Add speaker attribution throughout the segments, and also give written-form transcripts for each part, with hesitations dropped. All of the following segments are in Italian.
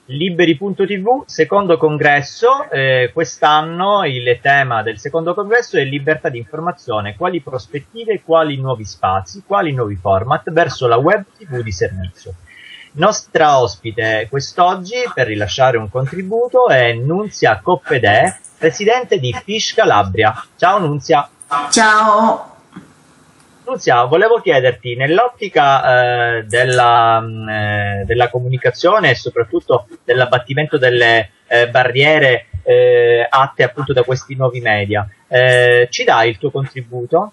Speaker 1: Liberi.tv, secondo congresso, quest'anno il tema del secondo congresso è libertà di informazione, quali prospettive, quali nuovi spazi, quali nuovi format verso la web TV di servizio. Nostra ospite quest'oggi per rilasciare un contributo è Nunzia Coppedè, presidente di Fish Calabria. Ciao Nunzia.
Speaker 2: Ciao.
Speaker 1: Nunzia, volevo chiederti, nell'ottica della comunicazione e soprattutto dell'abbattimento delle barriere atte appunto da questi nuovi media, ci dai il tuo contributo?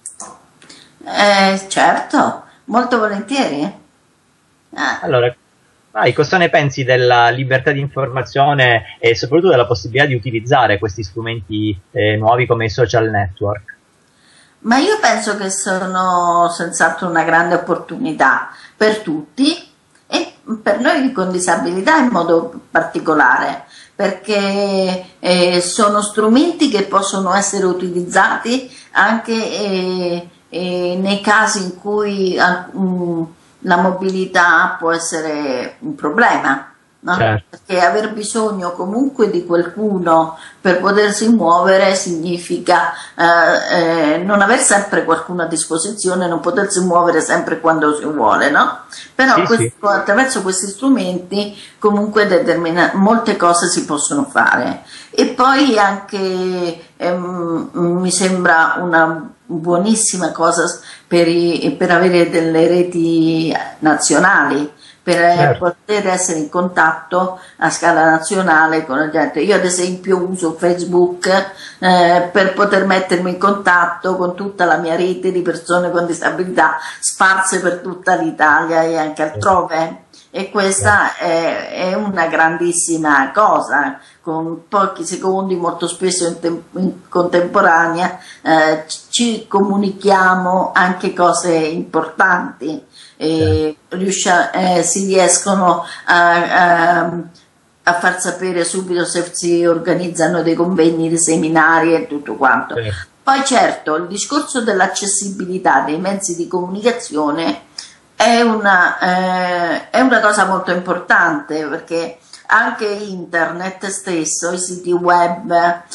Speaker 2: Certo, molto volentieri.
Speaker 1: Allora, vai, cosa ne pensi della libertà di informazione e soprattutto della possibilità di utilizzare questi strumenti nuovi come i social network?
Speaker 2: Ma io penso che sono senz'altro una grande opportunità per tutti e per noi con disabilità in modo particolare, perché sono strumenti che possono essere utilizzati anche nei casi in cui la mobilità può essere un problema. No?
Speaker 1: Certo.
Speaker 2: Perché aver bisogno comunque di qualcuno per potersi muovere significa non aver sempre qualcuno a disposizione, non potersi muovere sempre quando si vuole, no? Però
Speaker 1: sì.
Speaker 2: attraverso questi strumenti comunque molte cose si possono fare. E poi anche mi sembra una buonissima cosa per avere delle reti nazionali, per poter essere in contatto a scala nazionale con la gente. Io ad esempio uso Facebook per poter mettermi in contatto con tutta la mia rete di persone con disabilità sparse per tutta l'Italia e anche altrove. E questa è una grandissima cosa, con pochi secondi, molto spesso in contemporanea, ci comunichiamo anche cose importanti. Si riescono a far sapere subito se si organizzano dei convegni, dei seminari e tutto quanto. Poi certo, il discorso dell'accessibilità dei mezzi di comunicazione è una cosa molto importante, perché anche internet stesso, i siti web,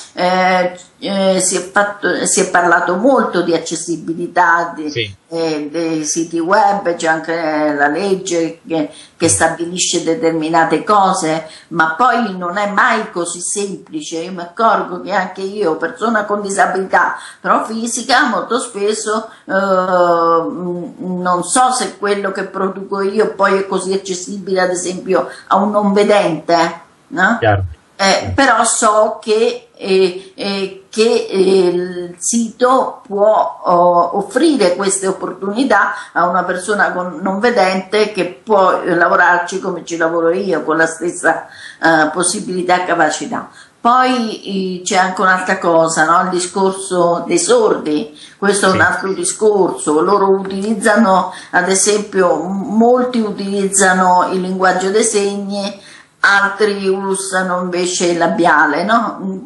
Speaker 2: si è parlato molto di accessibilità dei siti web, c'è anche la legge che stabilisce determinate cose, ma poi non è mai così semplice. Io mi accorgo che anche io, persona con disabilità però fisica, molto spesso non so se quello che produco io poi è così accessibile ad esempio a un non vedente, no? Però so che il sito può offrire queste opportunità a una persona non vedente che può lavorarci come ci lavoro io, con la stessa possibilità e capacità. Poi c'è anche un'altra cosa, no? Il discorso dei sordi, questo è un altro discorso. Loro utilizzano, ad esempio, molti utilizzano il linguaggio dei segni, altri usano invece il labiale, no?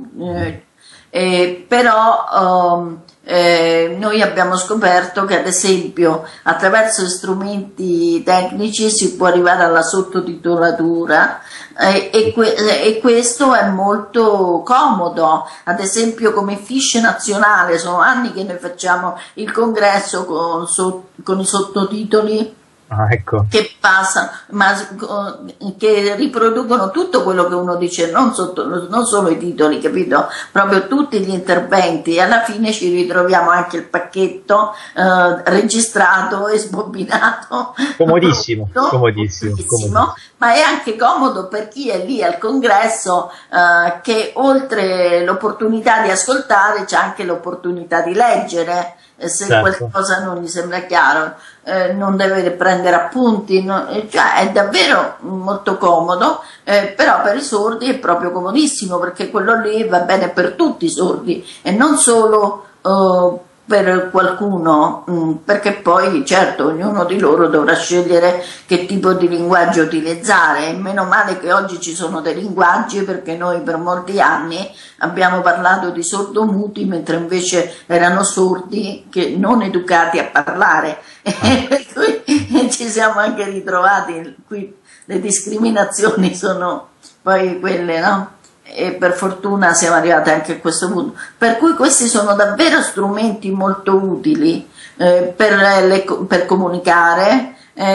Speaker 2: Però noi abbiamo scoperto che ad esempio attraverso strumenti tecnici si può arrivare alla sottotitolatura e questo è molto comodo. Ad esempio come Fish Nazionale sono anni che noi facciamo il congresso con i sottotitoli che passano, ma che riproducono tutto quello che uno dice, non solo i titoli, capito? Proprio tutti gli interventi, e alla fine ci ritroviamo anche il pacchetto registrato e sbobbinato.
Speaker 1: Comodissimo,
Speaker 2: ma è anche comodo per chi è lì al congresso, che oltre l'opportunità di ascoltare c'è anche l'opportunità di leggere. Se qualcosa non gli sembra chiaro, non deve prendere appunti, cioè è davvero molto comodo, però per i sordi è proprio comodissimo, perché quello lì va bene per tutti i sordi e non solo per qualcuno, perché poi certo ognuno di loro dovrà scegliere che tipo di linguaggio utilizzare, e meno male che oggi ci sono dei linguaggi, perché noi per molti anni abbiamo parlato di sordomuti mentre invece erano sordi che non educati a parlare, per cui ci siamo anche ritrovati qui, le discriminazioni sono poi quelle, no? E per fortuna siamo arrivati anche a questo punto, per cui questi sono davvero strumenti molto utili per comunicare,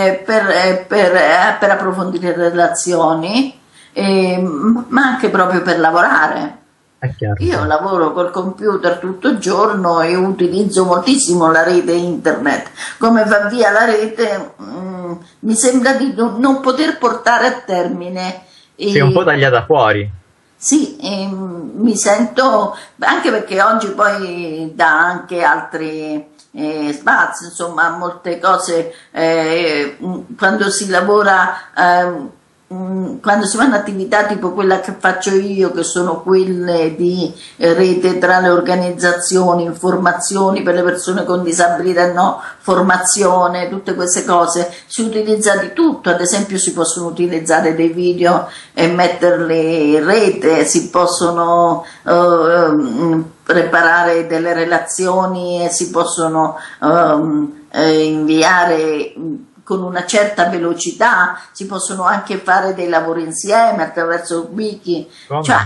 Speaker 2: per approfondire le relazioni, ma anche proprio per lavorare. Io lavoro col computer tutto il giorno e utilizzo moltissimo la rete internet. Come va via la rete, mi sembra di non poter portare a termine.
Speaker 1: Sei un po' tagliata fuori.
Speaker 2: Sì, mi sento, anche perché oggi poi dà anche altri spazi, insomma, molte cose, quando si lavora, quando si fanno attività tipo quella che faccio io, che sono quelle di rete tra le organizzazioni, informazioni per le persone con disabilità, no, formazione, tutte queste cose, si utilizza di tutto. Ad esempio si possono utilizzare dei video e metterli in rete, si possono preparare delle relazioni e si possono inviare con una certa velocità, si possono anche fare dei lavori insieme attraverso wiki, cioè,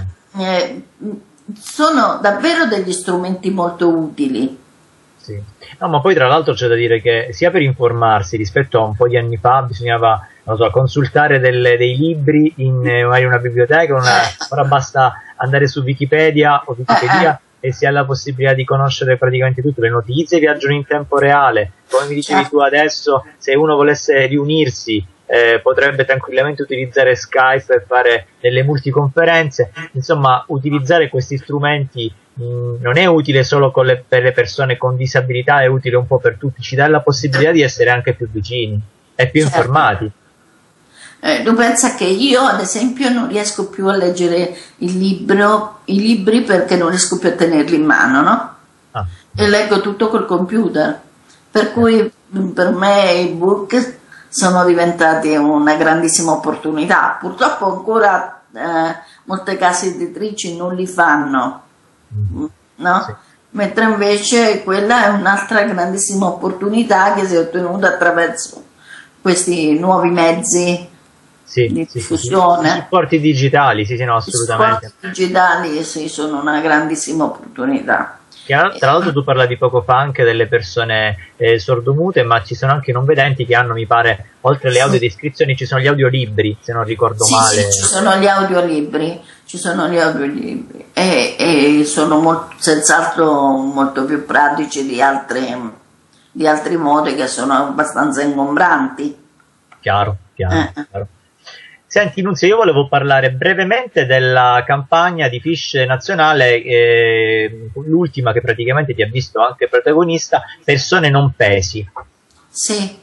Speaker 2: sono davvero degli strumenti molto utili.
Speaker 1: Sì. No, ma poi tra l'altro c'è da dire che sia per informarsi, rispetto a un po' di anni fa bisognava, non so, consultare dei libri in magari una biblioteca, ora basta andare su Wikipedia o Wikipedia e si ha la possibilità di conoscere praticamente tutto, le notizie viaggiano in tempo reale, come mi dicevi tu adesso, se uno volesse riunirsi potrebbe tranquillamente utilizzare Skype e fare delle multiconferenze. Insomma, utilizzare questi strumenti non è utile solo per le persone con disabilità, è utile un po' per tutti, ci dà la possibilità di essere anche più vicini e più informati.
Speaker 2: Tu pensa che io ad esempio non riesco più a leggere i libri perché non riesco più a tenerli in mano, no? E leggo tutto col computer, per cui per me i book sono diventati una grandissima opportunità. Purtroppo ancora molte case editrici non li fanno, no? Sì. Mentre invece quella è un'altra grandissima opportunità che si è ottenuta attraverso questi nuovi mezzi di diffusione.
Speaker 1: I supporti digitali, sì, no, assolutamente.
Speaker 2: I supporti digitali, sì, sono una grandissima opportunità.
Speaker 1: Tra l'altro tu parlavi poco fa anche delle persone sordomute, ma ci sono anche non vedenti che hanno, mi pare, oltre alle audiodescrizioni, ci sono gli audiolibri, se non ricordo male. Sì, ci sono gli audiolibri e sono senz'altro molto più pratici di altri modi che sono abbastanza ingombranti. Chiaro. Senti Nunzia, io volevo parlare brevemente della campagna di Fish nazionale, l'ultima che praticamente ti ha visto anche protagonista, Persone non pesi.
Speaker 2: Sì,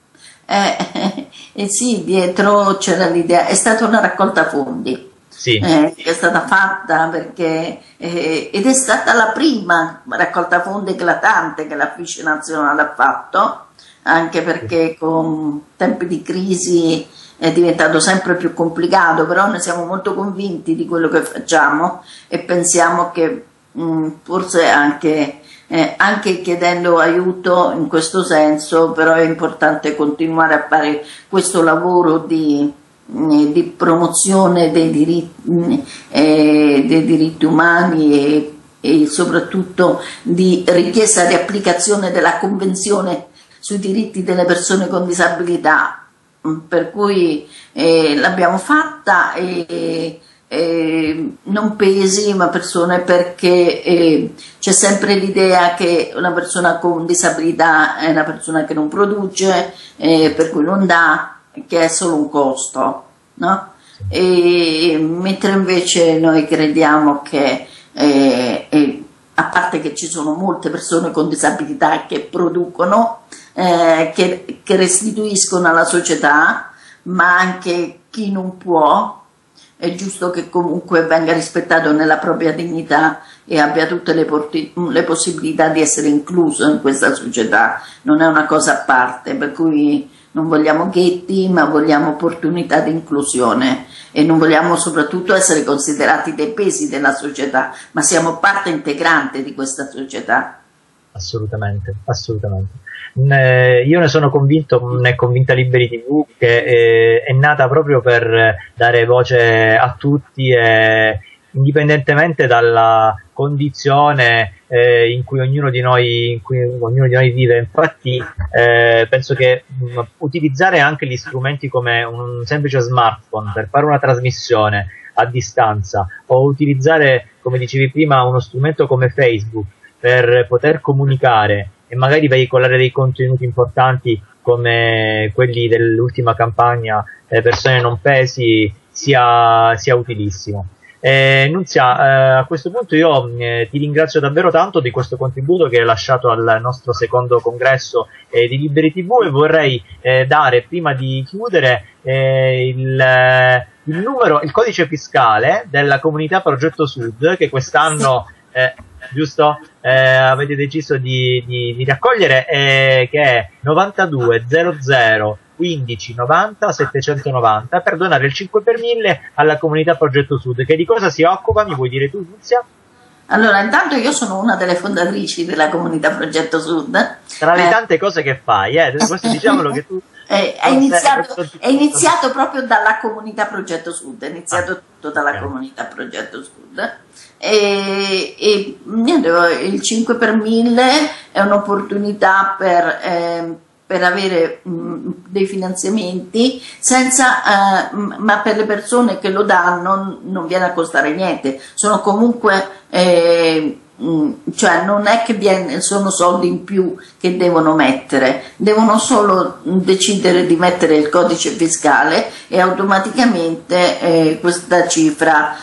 Speaker 2: sì, dietro c'era l'idea, è stata una raccolta fondi, che è stata fatta perché, ed è stata la prima raccolta fondi eclatante che la Fish nazionale ha fatto, anche perché con tempi di crisi è diventato sempre più complicato, però noi siamo molto convinti di quello che facciamo e pensiamo che forse anche chiedendo aiuto in questo senso, però è importante continuare a fare questo lavoro di promozione dei diritti umani e soprattutto di richiesta di applicazione della Convenzione sui diritti delle persone con disabilità. Per cui l'abbiamo fatta non pesi ma persone, perché c'è sempre l'idea che una persona con disabilità è una persona che non produce, per cui non dà, che è solo un costo, no? Mentre invece noi crediamo che a parte che ci sono molte persone con disabilità che producono, che restituiscono alla società, ma anche chi non può, è giusto che comunque venga rispettato nella propria dignità e abbia tutte le possibilità di essere incluso in questa società, non è una cosa a parte, per cui non vogliamo ghetti, ma vogliamo opportunità di inclusione e non vogliamo soprattutto essere considerati dei pesi della società, ma siamo parte integrante di questa società.
Speaker 1: Assolutamente, assolutamente. Io ne sono convinto, ne è convinta Liberi TV, che è nata proprio per dare voce a tutti, indipendentemente dalla condizione in cui ognuno di noi vive. Infatti penso che utilizzare anche gli strumenti come un semplice smartphone per fare una trasmissione a distanza, o utilizzare, come dicevi prima, uno strumento come Facebook per poter comunicare e magari veicolare dei contenuti importanti come quelli dell'ultima campagna persone non pesi, sia utilissimo. Nunzia, a questo punto io ti ringrazio davvero tanto di questo contributo che hai lasciato al nostro secondo congresso di Liberi TV, e vorrei dare, prima di chiudere, il codice fiscale della comunità Progetto Sud, che quest'anno giusto? Avete deciso di raccogliere, che è 92 00 15 90 790, per donare il 5 per 1000 alla comunità Progetto Sud. Che di cosa si occupa? Mi vuoi dire tu, Nunzia?
Speaker 2: Allora, intanto io sono una delle fondatrici della comunità Progetto Sud.
Speaker 1: Tra le tante cose che fai, questo diciamolo che tu...
Speaker 2: È iniziato proprio dalla comunità Progetto Sud, è iniziato tutto dalla comunità Progetto Sud. E niente, il 5 per 1000 è un'opportunità per avere dei finanziamenti senza, ma per le persone che lo danno non viene a costare niente, sono comunque, cioè non è che sono soldi in più che devono mettere, devono solo decidere di mettere il codice fiscale e automaticamente questa cifra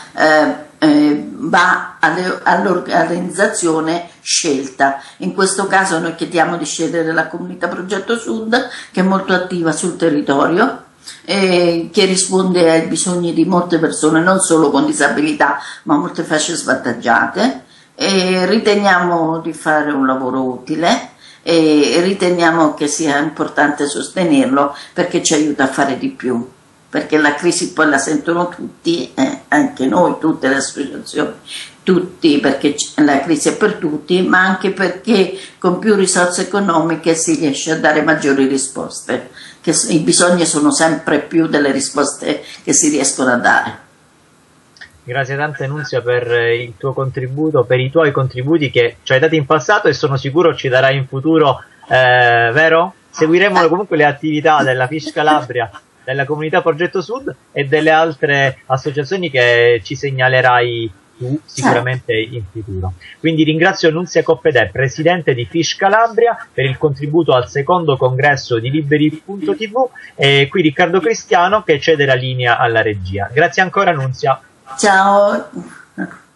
Speaker 2: va all'organizzazione scelta. In questo caso noi chiediamo di scegliere la comunità Progetto Sud, che è molto attiva sul territorio, che risponde ai bisogni di molte persone, non solo con disabilità, ma molte fasce svantaggiate, e riteniamo di fare un lavoro utile e riteniamo che sia importante sostenerlo, perché ci aiuta a fare di più, perché la crisi poi la sentono tutti, anche noi, tutte le associazioni, tutti, perché la crisi è per tutti, ma anche perché con più risorse economiche si riesce a dare maggiori risposte, che i bisogni sono sempre più delle risposte che si riescono a dare.
Speaker 1: Grazie tante, Nunzia, per il tuo contributo, per i tuoi contributi che ci hai dato in passato e sono sicuro ci darai in futuro, vero? Seguiremo comunque le attività della FISH Calabria, della comunità Progetto Sud e delle altre associazioni che ci segnalerai tu sicuramente in futuro. Quindi ringrazio Nunzia Coppedè, presidente di FISH Calabria, per il contributo al secondo congresso di Liberi.tv, e qui Riccardo Cristiano che cede la linea alla regia. Grazie ancora, Nunzia.
Speaker 2: Ciao.